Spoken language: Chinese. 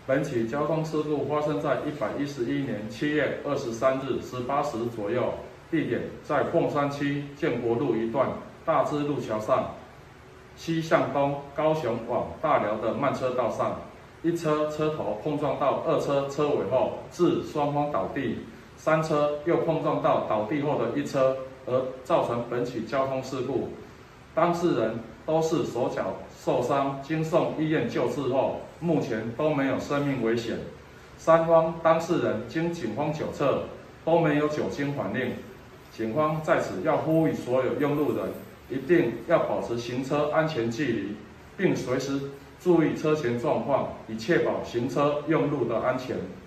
本起交通事故发生在111年7月23日18时左右，地点在凤山区建国路一段大智路桥上，西向东高雄往大寮的慢车道上，一车车头碰撞到二车车尾后，致双方倒地，三车又碰撞到倒地后的一车，而造成本起交通事故。当事人都是手脚受伤，经送医院救治后，目前都没有生命危险。三方当事人经警方酒测都没有酒精反应。警方在此要呼吁所有用路人，一定要保持行车安全距离，并随时注意车前状况，以确保行车用路的安全。